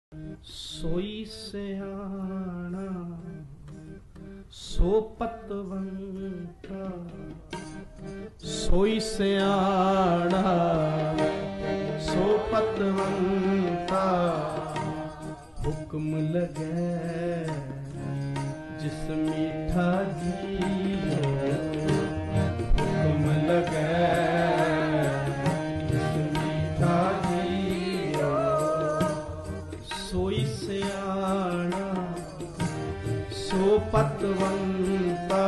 सोई सियाणा सो पतवंता, सोई सियाणा सो पतवंता, हुक्म लगे जिस मीठा जियो, हुक्म लगे जिस मीठा जियो। सोई सियाणा सो पतवंता,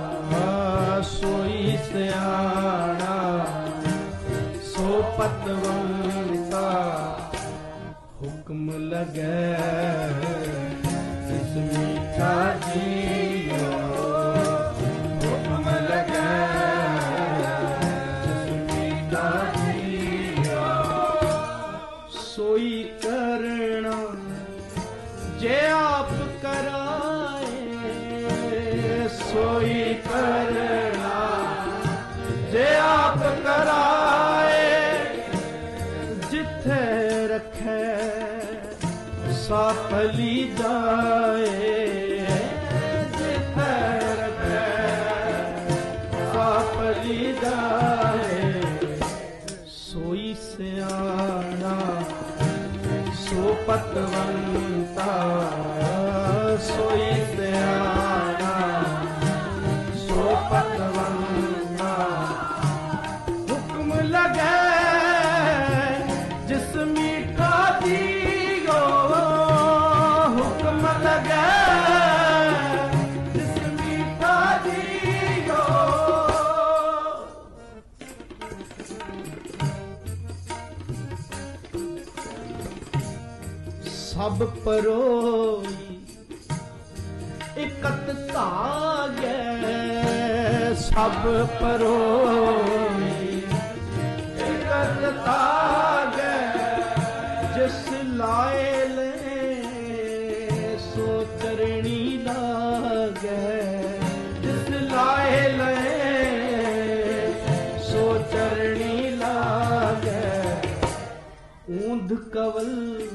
सोई सियाणा सो पतवंता, हुक्म लगे जिस मीठा जियो, हुक्म लगे जिस मीठा जियो। सोई करना जे आप कराए, सोई करना जे आप कराए, जिथे रखे साफली जाए, जिथे रखे साफली जाए। सोई सियाणा सो पतवंता, सोई सियाणा सो पतवंता, हुक्म लगे जिस मीठा जियो, हुक्म लगे जिस मीठा जियो। सब परोई इकत धागे, सब परोई इकत धागे, जिस लाए ले सो चरणी लागे, जिस लाए ले सो चरणी लागे। ऊंध कवल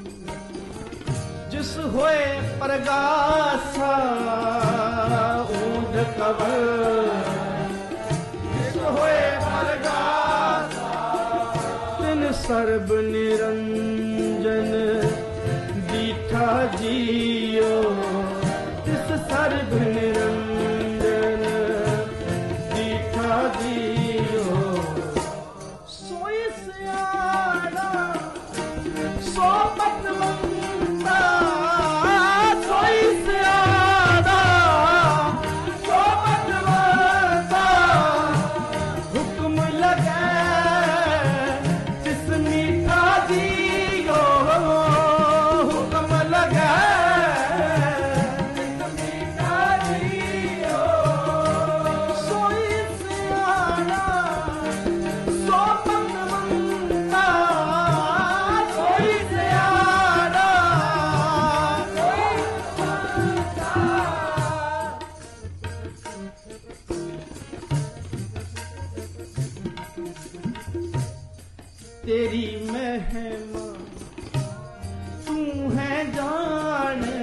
जिस होए प्रगासा, ऊंध कवल जिस होए प्रगासा, तिन सर्ब निरंजन दीठा जियो, तिस सर्ब निरंजन दीठा जियो। सोई सियाणा सो पतवंता, सोई सियाणा सो पतवंता, हुक्म लगे जिस मीठा जियो, हुक्म लगे जिस मीठा जियो। सोई सियाणा सो पतवंता, सोई सियाणा तेरी महिमा तू है जाने,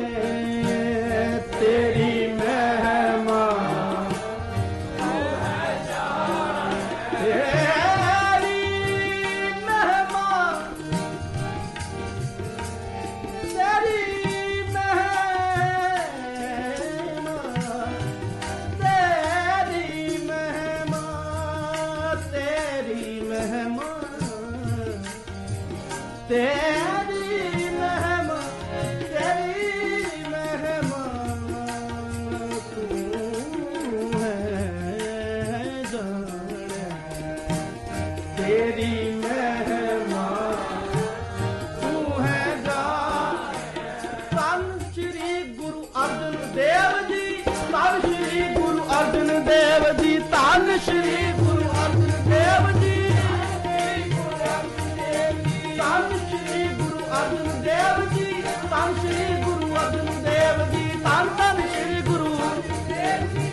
तेरी महिमा तू है जाने, तेरी महिमा, तेरी महिमा, तेरी महिमा, तेरी महिमा, तेरी महिमा, तेरी महिमा, तू है जाने, तेरी महिमा तू है जाने। धन श्री गुरु अर्जन देव जी, धन श्री गुरु अर्जन देव जी, धन श्री गुरु अर्जन देव जी, धन श्री गुरु अर्जन देव जी, धन श्री गुरु अर्जन देव जी, धन धन श्री गुरु देव जी।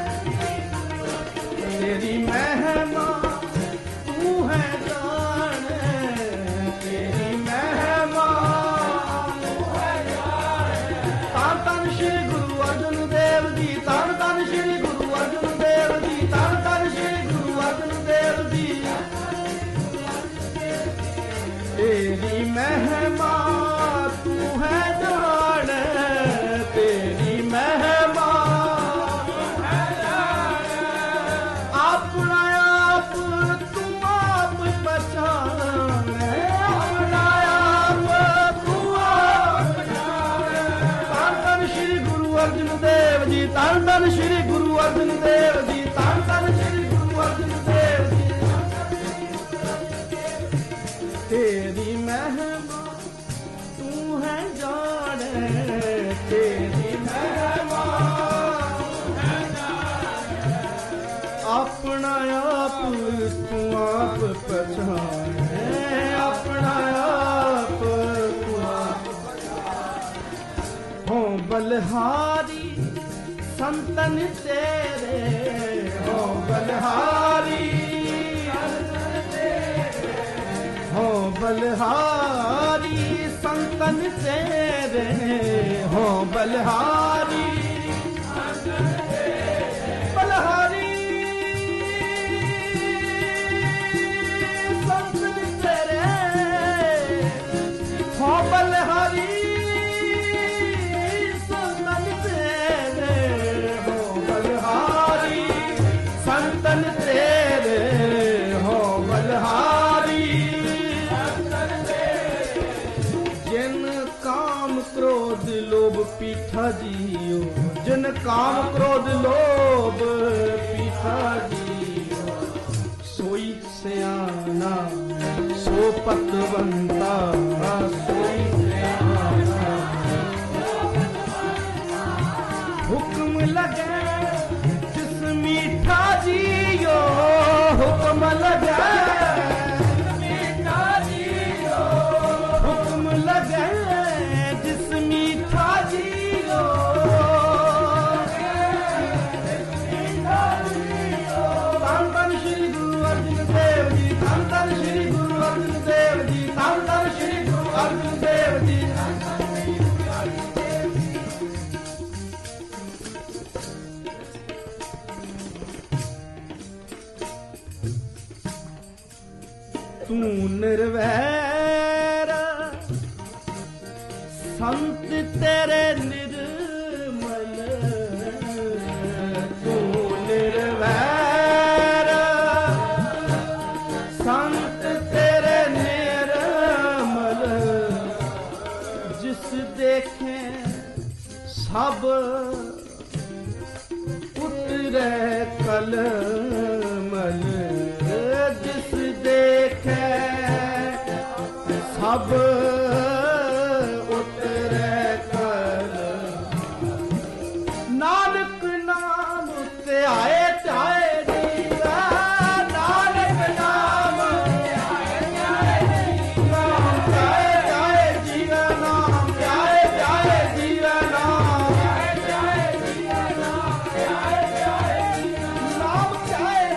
तेरी महिमा तू है जाने, तेरी महिमा तू है अपना आप तू आप पहचाने, अपना आप तू आप हो बलहारी संतन तेरे, हो बलहारी हो बलहारी संतन तेरे, हो बलहारी बलहारी संतन तेरे, हो बलहारी संतन तेरे, हो बलहारी संतन तेरे, हो बलहारी क्रोध लोभ पीठा जियो, जिन काम क्रोध लोभ पीठा जियो, सोई सयाना सो पतवंता, सोई सयाना हुक्म लगे जिस मीठा जियो, हुक्म लगे मीठा जियो, हुक्म लगे मीठा जियो, धन धन श्री गुरु अर्जुन देव जी, धन धन श्री गुरु अर्जुन देव जी, धन धन श्री गुरु अर्जुन देव जी। तू निर्वैर संत तेरे निर्मल, तू निर्वैर संत तेरे निर्मल, जिस देखे सब उतरे कलमल, जिस देखे सब नानक नाम ते आए चाहे जीवा, नानक नाम नाम चाहे चाहे जीवा, नाम चाहे चाहे जीवा, नाम नाम चाहे चाहे जीवा, नाम चाहे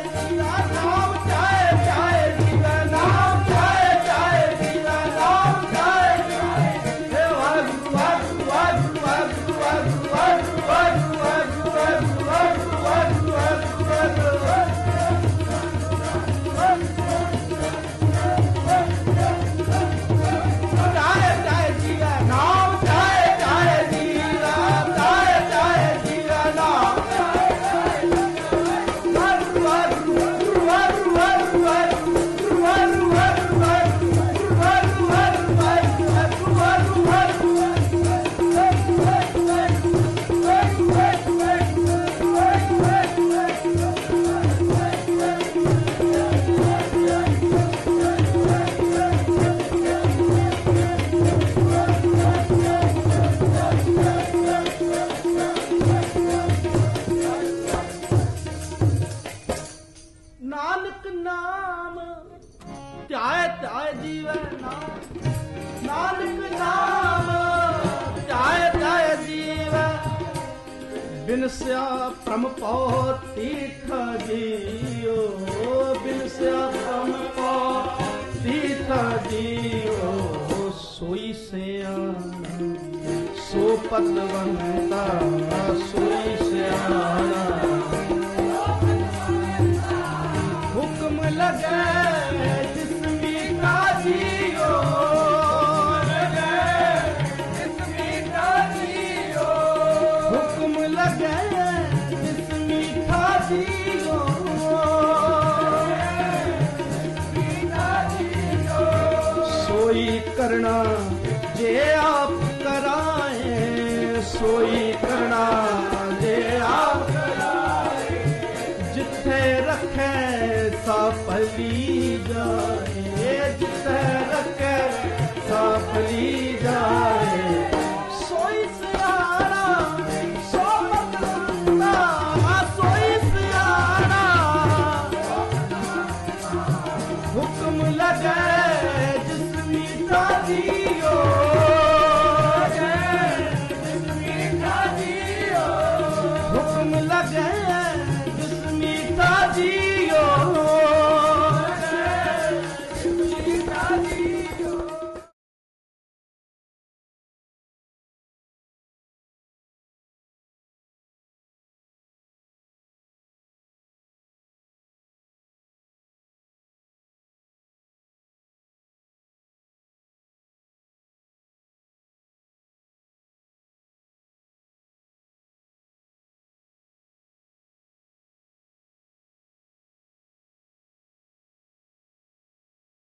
चाहे जीवा, नाम चाहे चाहे जीवा, नाम चाहे हे वाहिगुरु वाहिगुरु वाहिगुरु वाहिगुरु वाहिगुरु बिनस्या प्रम पौ तीर्थ जियो, बिनस्या प्रम पौ तीर्थ जियो, सोई सयाना सो पतवंता, सोई सयाना हुक्म लगे जिस मीठा जियो, हुक्म लगे जिस मीठा जियो, सोई करना जे आप कराए, सोई करना जे आप कराए, जिथे रखे सा पली जाए,